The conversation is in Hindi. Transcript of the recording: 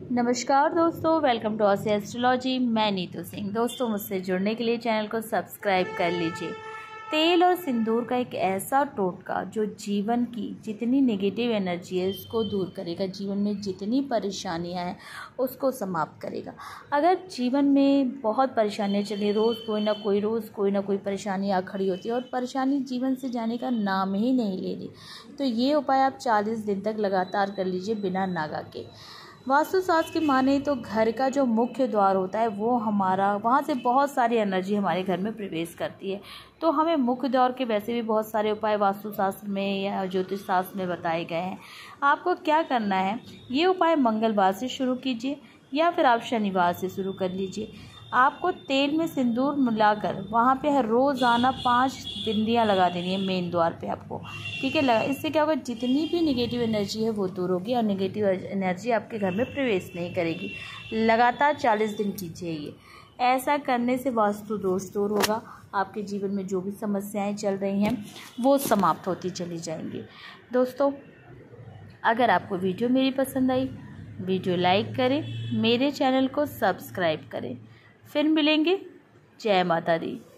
नमस्कार दोस्तों, वेलकम टू ऑसी एस्ट्रोलॉजी। मैं नीतू सिंह। दोस्तों, मुझसे जुड़ने के लिए चैनल को सब्सक्राइब कर लीजिए। तेल और सिंदूर का एक ऐसा टोटका जो जीवन की जितनी नेगेटिव एनर्जी है उसको दूर करेगा, जीवन में जितनी परेशानियां हैं उसको समाप्त करेगा। अगर जीवन में बहुत परेशानियां चली, रोज़ कोई ना कोई परेशानी आ खड़ी होती है और परेशानी जीवन से जाने का नाम ही नहीं ले रही, तो ये उपाय आप 40 दिन तक लगातार कर लीजिए बिना नागा के। वास्तुशास्त्र की माने तो घर का जो मुख्य द्वार होता है वो हमारा, वहाँ से बहुत सारी एनर्जी हमारे घर में प्रवेश करती है। तो हमें मुख्य द्वार के वैसे भी बहुत सारे उपाय वास्तुशास्त्र में या ज्योतिष शास्त्र में बताए गए हैं। आपको क्या करना है, ये उपाय मंगलवार से शुरू कीजिए या फिर आप शनिवार से शुरू कर लीजिए। आपको तेल में सिंदूर मिलाकर वहाँ पे हर रोज़ाना 5 बिंदियाँ लगा देनी है मेन द्वार पे आपको, ठीक है। इससे क्या होगा, जितनी भी नेगेटिव एनर्जी है वो दूर होगी और नेगेटिव एनर्जी आपके घर में प्रवेश नहीं करेगी। लगातार 40 दिन कीजिए ये। ऐसा करने से वास्तु दोष दूर होगा, आपके जीवन में जो भी समस्याएं चल रही हैं वो समाप्त होती चली जाएंगी। दोस्तों, अगर आपको वीडियो मेरी पसंद आई, वीडियो लाइक करें, मेरे चैनल को सब्सक्राइब करें। फिर मिलेंगे। जय माता दी।